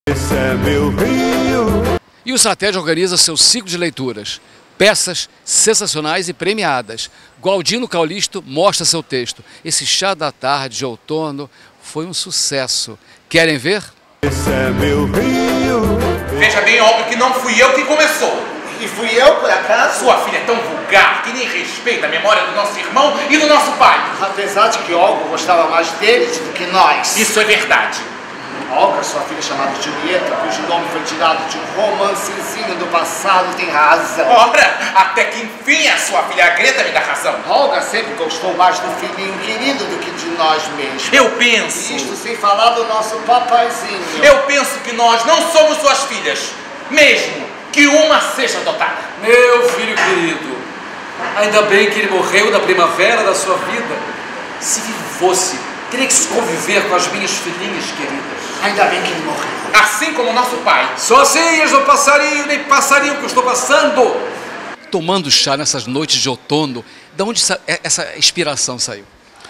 Esse é meu rio. E o SATED organiza seu ciclo de leituras. Peças sensacionais e premiadas. Gualdino Caulisto mostra seu texto. Esse chá da tarde de outono foi um sucesso. Querem ver? Esse é meu rio. Veja bem, Olga, que não fui eu que começou. E fui eu, por acaso? Sua filha é tão vulgar que nem respeita a memória do nosso irmão e do nosso pai. Apesar de que Olga gostava mais deles do que nós. Isso é verdade. Olga, sua filha chamada Julieta, cujo nome foi tirado de um romancezinho do passado, tem razão. Ora, até que enfim a sua filha Greta me dá razão. Olga sempre gostou mais do filhinho querido do que de nós mesmos. Eu penso... Isto sem falar do nosso papaizinho. Eu penso que nós não somos suas filhas, mesmo que uma seja adotada. Meu filho querido, ainda bem que ele morreu na primavera da sua vida. Se vivo fosse, teria que conviver com as minhas filhinhas queridas. Ainda bem que ele morreu. Assim como nosso pai. Só assim eles não passariam, nem passariam o que eu estou passando. Tomando chá nessas noites de outono, de onde essa inspiração saiu?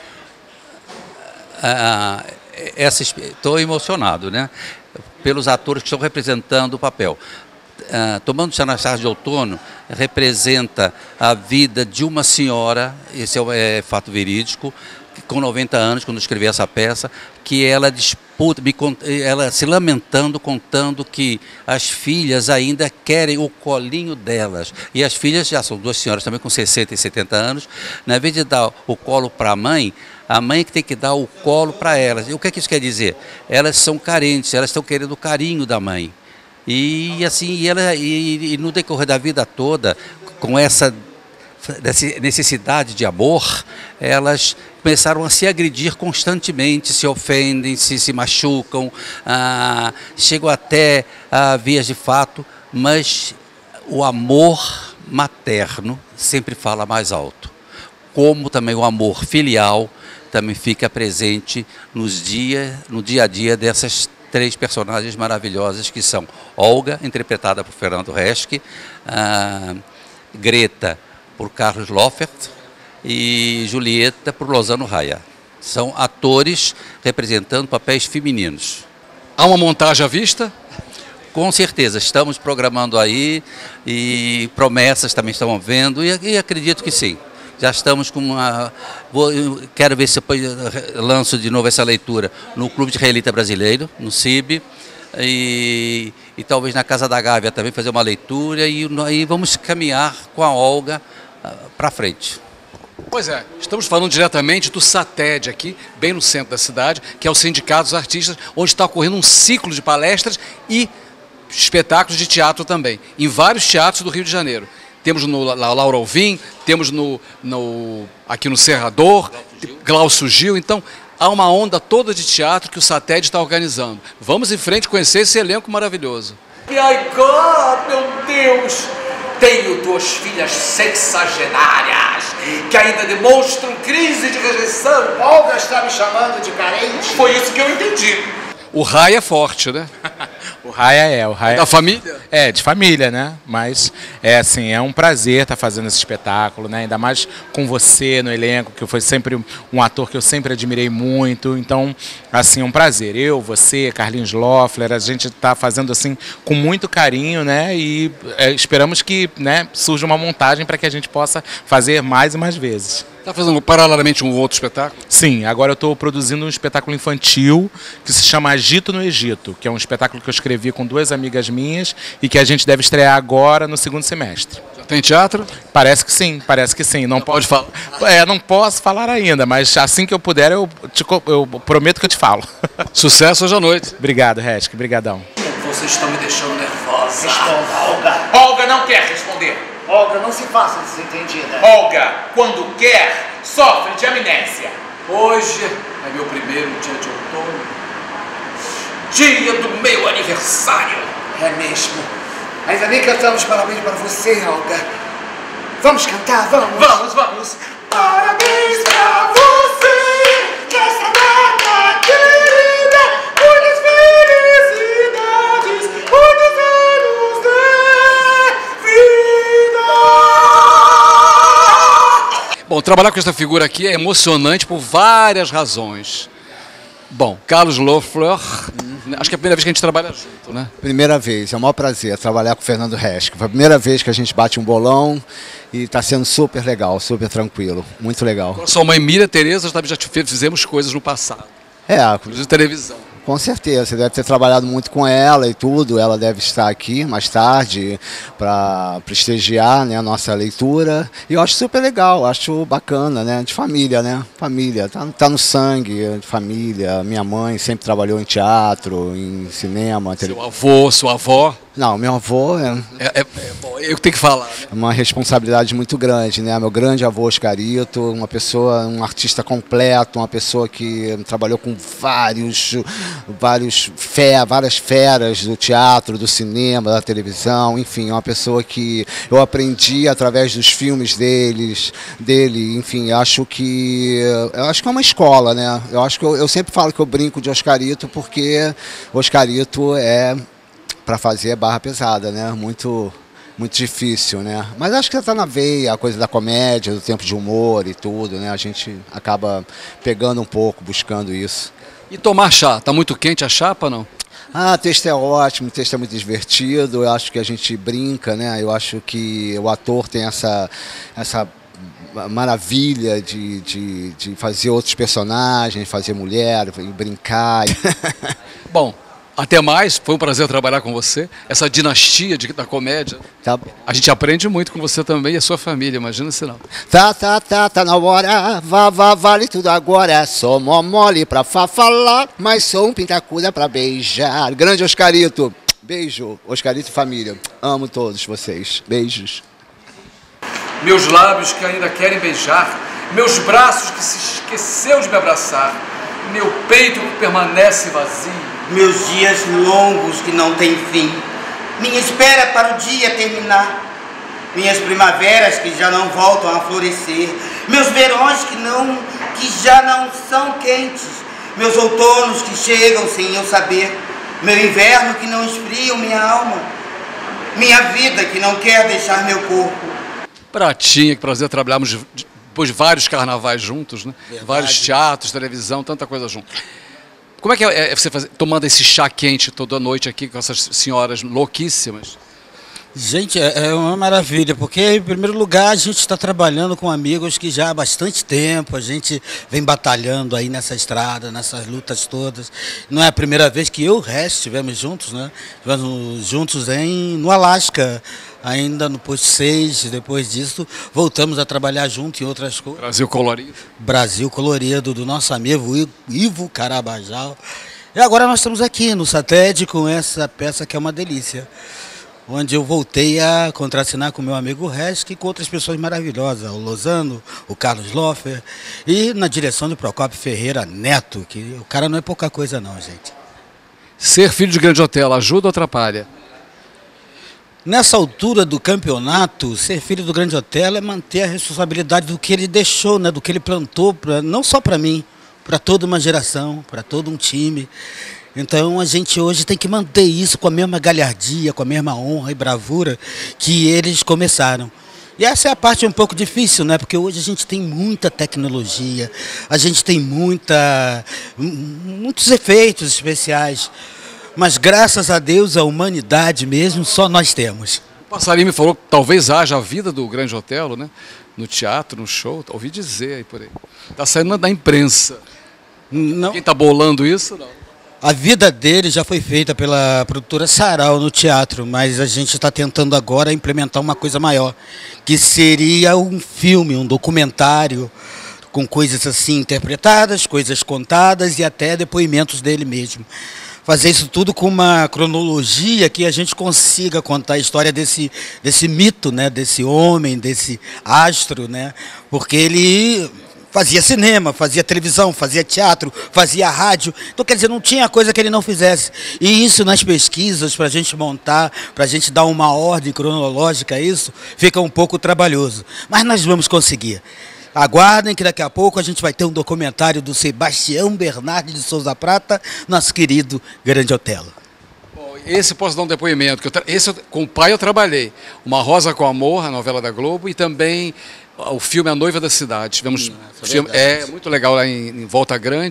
Estou emocionado, né? Pelos atores que estão representando o papel. Tomando chá nas tardes de outono representa a vida de uma senhora, esse é fato verídico, que com 90 anos, quando escrevi essa peça, que ela disputa, ela se lamentando, contando que as filhas ainda querem o colinho delas. E as filhas já são duas senhoras também com 60 e 70 anos, na vez de dar o colo para a mãe que tem que dar o colo para elas. E o que é que isso quer dizer? Elas são carentes, elas estão querendo o carinho da mãe. E assim, e no decorrer da vida toda, com essa necessidade de amor, elas começaram a se agredir constantemente, se ofendem, se machucam, chegam até a vias de fato, mas o amor materno sempre fala mais alto. Como também o amor filial também fica presente no dia a dia dessas três personagens maravilhosas que são Olga, interpretada por Fernando Reschke, Greta, por Carlos Loffert, e Julieta, por Lozano Raya. São atores representando papéis femininos. Há uma montagem à vista? Com certeza, estamos programando aí e promessas também estamos vendo e acredito que sim. Já estamos com uma... Quero ver se eu lanço de novo essa leitura no Clube de Israelita Brasileiro, no CIB, e talvez na Casa da Gávea também fazer uma leitura e aí vamos caminhar com a Olga para frente. Pois é, estamos falando diretamente do SATED aqui, bem no centro da cidade, que é o Sindicato dos Artistas, onde está ocorrendo um ciclo de palestras e espetáculos de teatro também, em vários teatros do Rio de Janeiro. Temos no Laura Alvim, temos aqui no Serrador, Glaucio Gil. Então, há uma onda toda de teatro que o SATED está organizando. Vamos em frente conhecer esse elenco maravilhoso. Ai, God, meu Deus! Tenho duas filhas sexagenárias que ainda demonstram crise de rejeição. Olga está me chamando de carente? Foi isso que eu entendi. O Raya é forte, né? O Raya Da família? É, de família, né? Mas é assim, é um prazer estar fazendo esse espetáculo, né? Ainda mais com você no elenco, que foi sempre um ator que eu sempre admirei muito. Então, assim, é um prazer. Eu, você, Carlinhos Loeffler, a gente está fazendo assim com muito carinho, né? E esperamos que, né, surja uma montagem para que a gente possa fazer mais e mais vezes. Está fazendo paralelamente um outro espetáculo? Sim, agora eu estou produzindo um espetáculo infantil que se chama Agito no Egito, que é um espetáculo que eu escrevi com duas amigas minhas e que a gente deve estrear agora no segundo semestre. Já tem teatro? Parece que sim, parece que sim. Não pode falar? Não posso falar ainda, mas assim que eu puder eu prometo que eu te falo. Sucesso hoje à noite. Obrigado, Reschke, brigadão. Vocês estão me deixando nervosa. Responda, Olga. Olga não quer responder. Olga, não se faça desentendida. Olga, quando quer, sofre de amnésia. Hoje é meu primeiro dia de outono. Dia do meu aniversário. É mesmo. Ainda nem cantamos parabéns para você, Olga. Vamos cantar, vamos? Vamos, vamos. Parabéns pra você, que essa data querida, muitas felicidades, muitos anos de vida. Bom, trabalhar com essa figura aqui é emocionante por várias razões. Bom, Carlos Loeffler, acho que é a primeira vez que a gente trabalha junto, né? Primeira vez, é um maior prazer trabalhar com o Fernando Resque. Foi a primeira vez que a gente bate um bolão e está sendo super legal, super tranquilo, muito legal. Com a sua mãe Miriam Tereza, já fizemos coisas no passado, inclusive televisão. Com certeza, você deve ter trabalhado muito com ela e tudo, ela deve estar aqui mais tarde para prestigiar, né, a nossa leitura. E eu acho super legal, acho bacana, né, de família, né, família, tá no sangue, de família. Minha mãe sempre trabalhou em teatro, em cinema. Seu avô, sua avó? Não, meu avô bom, eu tenho que falar, né? É uma responsabilidade muito grande, né? Meu grande avô Oscarito, um artista completo, uma pessoa que trabalhou com várias feras do teatro, do cinema, da televisão, enfim, uma pessoa que eu aprendi através dos filmes dele, enfim, acho que é uma escola, né? Eu sempre falo que eu brinco de Oscarito porque Oscarito é para fazer barra pesada, né? Muito difícil, né? Mas acho que está na veia a coisa da comédia, do tempo de humor e tudo, né? A gente acaba pegando um pouco, buscando isso. E tomar chá? Tá muito quente a chapa, não? O texto é ótimo, o texto é muito divertido, eu acho que a gente brinca, né? Eu acho que o ator tem essa maravilha de fazer outros personagens, fazer mulher, brincar. Bom, até mais, foi um prazer trabalhar com você, essa dinastia da comédia. Tá. A gente aprende muito com você também e a sua família, imagina se não. Tá na hora, vale tudo agora. Sou mó mole pra falar, mas sou um pintacuda pra beijar. Grande Oscarito, beijo, Oscarito e família. Amo todos vocês, beijos. Meus lábios que ainda querem beijar, meus braços que se esqueceu de me abraçar, meu peito que permanece vazio. Meus dias longos que não têm fim, minha espera para o dia terminar, minhas primaveras que já não voltam a florescer, meus verões que já não são quentes, meus outonos que chegam sem eu saber, meu inverno que não esfria minha alma, minha vida que não quer deixar meu corpo. Pratinha, que prazer trabalharmos depois de vários carnavais juntos, né? Vários teatros, televisão, tanta coisa junto. Como é que é você tomando esse chá quente toda noite aqui com essas senhoras louquíssimas? Gente, é uma maravilha, porque em primeiro lugar a gente está trabalhando com amigos que já há bastante tempo, a gente vem batalhando aí nessa estrada, nessas lutas todas. Não é a primeira vez que eu e o Resque estivemos juntos, né? Estivemos juntos no Alasca, ainda no Posto 6, depois disso voltamos a trabalhar junto em outras coisas. Brasil Colorido. Brasil Colorido, do nosso amigo Ivo Carabajal. E agora nós estamos aqui no Satélite com essa peça que é uma delícia, onde eu voltei a contracenar com meu amigo Resque e com outras pessoas maravilhosas, o Lozano, o Carlos Loeffler, e na direção do Procópio Ferreira Neto, que o cara não é pouca coisa não, gente. Ser filho de Grande Otelo ajuda ou atrapalha? Nessa altura do campeonato, ser filho do Grande Otelo é manter a responsabilidade do que ele deixou, né, do que ele plantou, não só para mim, para toda uma geração, para todo um time. Então a gente hoje tem que manter isso com a mesma galhardia, com a mesma honra e bravura que eles começaram. E essa é a parte um pouco difícil, né? Porque hoje a gente tem muita tecnologia, a gente tem muitos efeitos especiais, mas graças a Deus, a humanidade mesmo, só nós temos. O Passarinho me falou que talvez haja a vida do Grande Otelo, né? No teatro, no show, ouvi dizer aí por aí. Está saindo da imprensa. Não. Quem está bolando isso? Não. A vida dele já foi feita pela produtora Sarau no teatro, mas a gente está tentando agora implementar uma coisa maior, que seria um filme, um documentário, com coisas assim interpretadas, coisas contadas e até depoimentos dele mesmo. Fazer isso tudo com uma cronologia que a gente consiga contar a história desse mito, né, desse homem, desse astro, né, porque ele fazia cinema, fazia televisão, fazia teatro, fazia rádio. Então, quer dizer, não tinha coisa que ele não fizesse. E isso nas pesquisas, para a gente montar, para a gente dar uma ordem cronológica a isso, fica um pouco trabalhoso. Mas nós vamos conseguir. Aguardem que daqui a pouco a gente vai ter um documentário do Sebastião Bernardi de Souza Prata, nosso querido Grande Otelo. Bom, esse posso dar um depoimento, com o pai eu trabalhei. Uma Rosa com Amor, a novela da Globo, e também o filme A Noiva da Cidade. Tivemos filme, muito legal lá em Volta Grande.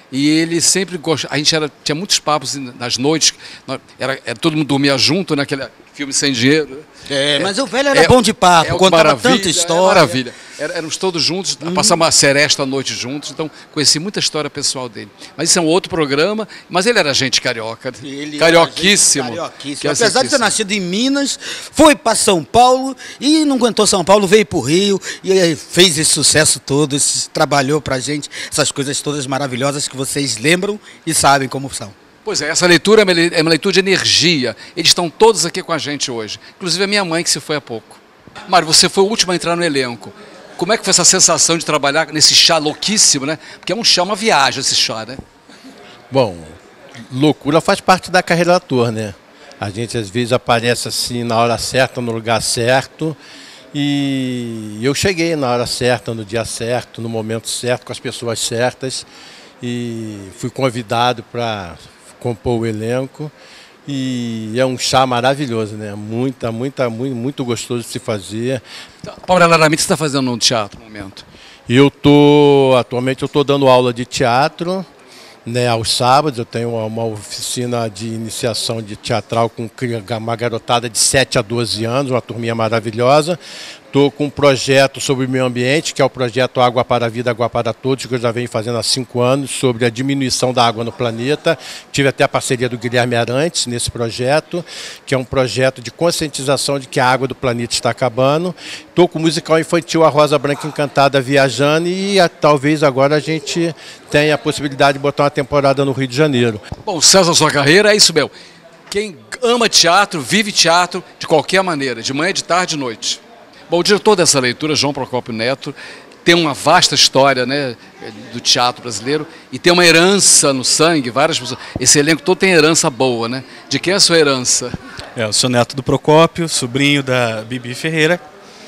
E ele sempre gostava, a gente tinha muitos papos nas noites, todo mundo dormia junto naquele filme Sem Dinheiro. Mas o velho era bom de papo, contava tanta história. Maravilha. Éramos todos juntos, passamos uma seresta à noite juntos, então conheci muita história pessoal dele. Mas isso é um outro programa, mas ele era gente carioca, carioquíssimo. Apesar de ter nascido em Minas, foi para São Paulo e não aguentou São Paulo, veio para o Rio e fez esse sucesso todo, trabalhou para a gente, essas coisas todas maravilhosas que vocês lembram e sabem como são. Pois é, essa leitura é uma leitura de energia. Eles estão todos aqui com a gente hoje, inclusive a minha mãe que se foi há pouco. Mário, você foi o último a entrar no elenco. Como é que foi essa sensação de trabalhar nesse chá louquíssimo, né? Porque é um chá, uma viagem esse chá, né? Bom, loucura faz parte da carreira do ator, né? A gente às vezes aparece assim na hora certa, no lugar certo. E eu cheguei na hora certa, no dia certo, no momento certo, com as pessoas certas. E fui convidado para compor o elenco. E é um chá maravilhoso, né? Muito gostoso de se fazer. Paralelamente, você está fazendo um teatro no momento? Atualmente eu estou dando aula de teatro, né, aos sábados. Eu tenho uma oficina de iniciação de teatral com uma garotada de 7 a 12 anos, uma turminha maravilhosa. Estou com um projeto sobre o meio ambiente, que é o projeto Água para a Vida, Água para Todos, que eu já venho fazendo há 5 anos, sobre a diminuição da água no planeta. Tive até a parceria do Guilherme Arantes nesse projeto, que é um projeto de conscientização de que a água do planeta está acabando. Estou com o musical infantil A Rosa Branca Encantada viajando e talvez agora a gente tenha a possibilidade de botar uma temporada no Rio de Janeiro. Bom, César, sua carreira é isso mesmo. Quem ama teatro, vive teatro de qualquer maneira, de manhã, de tarde, de noite. Bom, o diretor dessa leitura, João Procópio Neto, tem uma vasta história, né, do teatro brasileiro e tem uma herança no sangue, várias pessoas. Esse elenco todo tem herança boa, né? De quem é a sua herança? Eu sou neto do Procópio, sobrinho da Bibi Ferreira.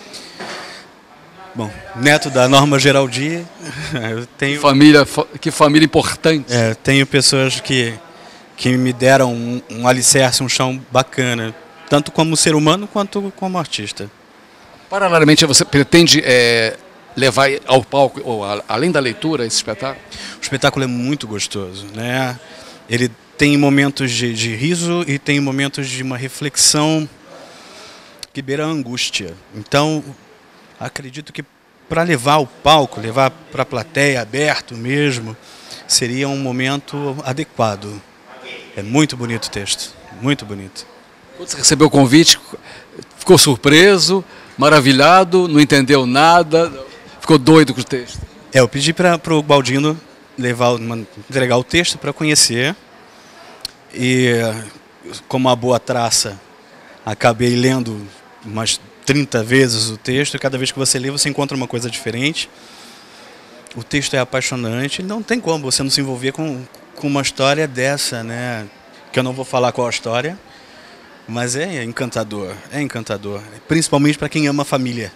Bom, neto da Norma Geraldi. Eu tenho... Que família importante. Tenho pessoas que me deram um alicerce, um chão bacana, tanto como ser humano quanto como artista. Paralelamente, você pretende levar ao palco, ou além da leitura, esse espetáculo? O espetáculo é muito gostoso, né? Ele tem momentos de riso e tem momentos de uma reflexão que beira a angústia. Então, acredito que para levar ao palco, levar para a plateia aberto mesmo, seria um momento adequado. É muito bonito o texto, muito bonito. Quando você recebeu o convite, ficou surpreso, maravilhado, não entendeu nada, ficou doido com o texto? Eu pedi para o Baldino entregar o texto para conhecer e, como uma boa traça, acabei lendo umas 30 vezes o texto e cada vez que você lê você encontra uma coisa diferente. O texto é apaixonante, não tem como você não se envolver com uma história dessa, né? Que eu não vou falar qual a história. Mas é encantador, principalmente para quem ama a família.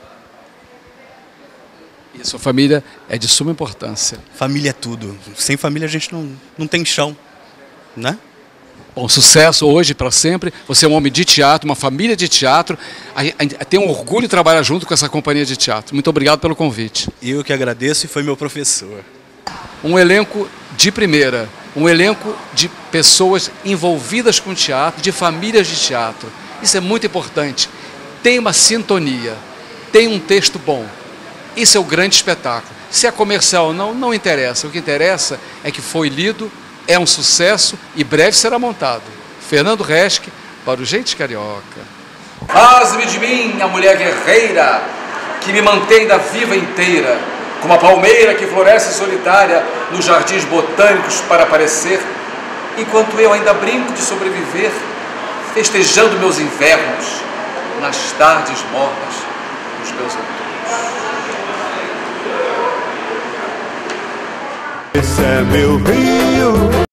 E a sua família é de suma importância. Família é tudo. Sem família a gente não tem chão, né? Bom, sucesso hoje para sempre. Você é um homem de teatro, uma família de teatro. Tem um orgulho de trabalhar junto com essa companhia de teatro. Muito obrigado pelo convite. Eu que agradeço e foi meu professor. Um elenco de primeira. Um elenco de pessoas envolvidas com teatro, de famílias de teatro. Isso é muito importante. Tem uma sintonia, tem um texto bom. Isso é o grande espetáculo. Se é comercial ou não, não interessa. O que interessa é que foi lido, é um sucesso e breve será montado. Fernando Reschke, para o Gente Carioca. Faz-me de mim a mulher guerreira que me mantém da viva inteira, como a palmeira que floresce solitária nos jardins botânicos para aparecer, enquanto eu ainda brinco de sobreviver, festejando meus invernos nas tardes mornas dos meus outonos. Esse é meu Rio.